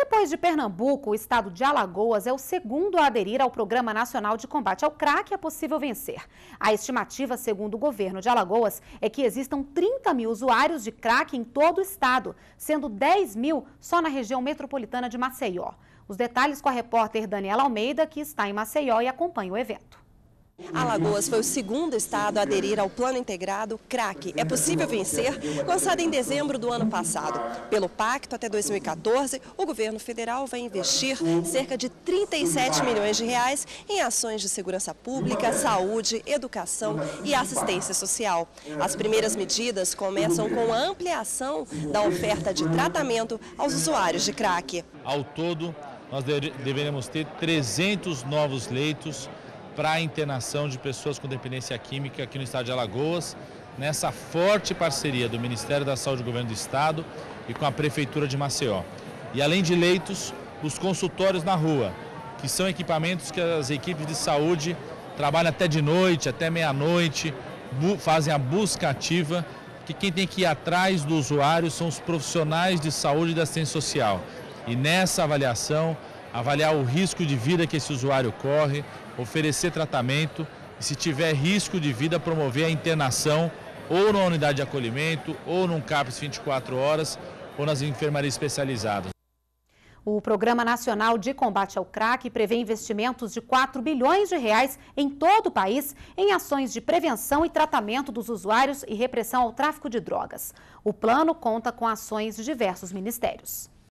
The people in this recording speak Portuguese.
Depois de Pernambuco, o estado de Alagoas é o segundo a aderir ao Programa Nacional de Combate ao Crack É Possível Vencer. A estimativa, segundo o governo de Alagoas, é que existam 30 mil usuários de crack em todo o estado, sendo 10 mil só na região metropolitana de Maceió. Os detalhes com a repórter Daniela Almeida, que está em Maceió e acompanha o evento. Alagoas foi o segundo estado a aderir ao Plano Integrado CRAC É Possível Vencer, lançado em dezembro do ano passado. Pelo pacto, até 2014, o governo federal vai investir cerca de 37 milhões de reais em ações de segurança pública, saúde, educação e assistência social. As primeiras medidas começam com a ampliação da oferta de tratamento aos usuários de crack. Ao todo, nós deveremos ter 300 novos leitos para a internação de pessoas com dependência química aqui no estado de Alagoas, nessa forte parceria do Ministério da Saúde do Governo do Estado e com a Prefeitura de Maceió. E além de leitos, os consultórios na rua, que são equipamentos que as equipes de saúde trabalham até de noite, até meia-noite, fazem a busca ativa, que quem tem que ir atrás do usuário são os profissionais de saúde e da assistência social. E nessa avaliação, avaliar o risco de vida que esse usuário corre, oferecer tratamento e, se tiver risco de vida, promover a internação ou na unidade de acolhimento, ou num CAPS 24 horas, ou nas enfermarias especializadas. O Programa Nacional de Combate ao Crack prevê investimentos de 4 bilhões de reais em todo o país em ações de prevenção e tratamento dos usuários e repressão ao tráfico de drogas. O plano conta com ações de diversos ministérios.